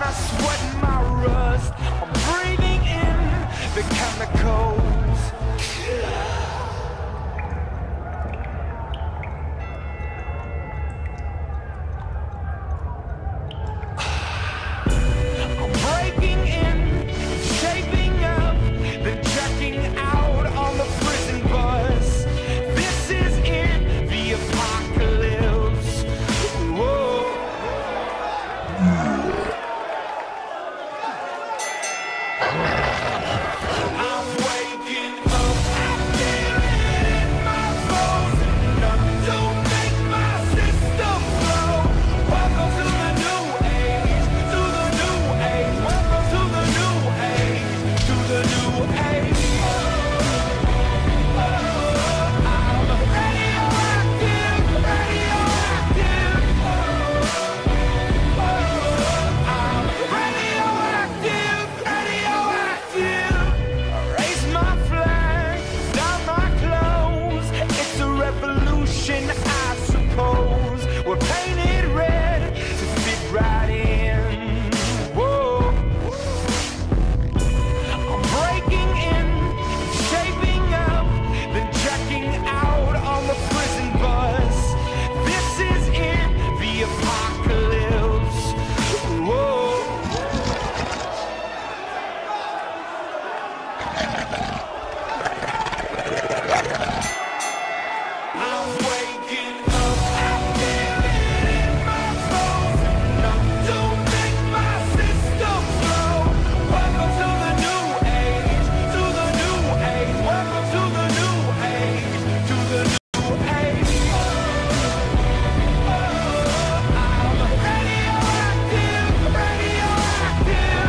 sweat and my rust. I'm breathing in the chemicals. I'm breaking in, shaping up, then checking out on the prison bus. This is in the apocalypse. Whoa. I'm waking up, I feel it in my bones. Nothing to make my system blow. Welcome to the new age, to the new age. Welcome to the new age, to the new age. I'm radioactive, radioactive. I'm radioactive, radioactive. Raise my flag, down my clothes. It's a revolution, I suppose. We're painted red to fit right in. Whoa. I'm breaking in, shaping up, then checking out on the prison bus. This is in the apocalypse. Whoa. I'm waking up, I feel it in my bones. Nothing to make my system blow. Welcome to the new age, to the new age. Welcome to the new age, to the new age. I'm radioactive, radioactive.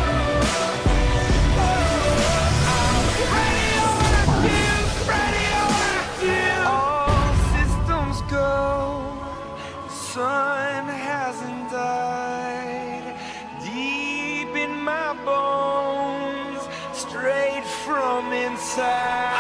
Radioactive, radioactive. All systems go. The sun hasn't died. Deep in my bones, straight from inside.